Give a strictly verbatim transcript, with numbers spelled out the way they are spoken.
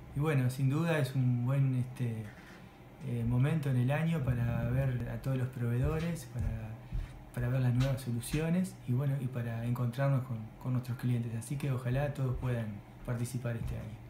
y bueno, sin duda es un buen este, eh, momento en el año para ver a todos los proveedores, para, para ver las nuevas soluciones y bueno, y para encontrarnos con, con nuestros clientes. Así que ojalá todos puedan participar este año.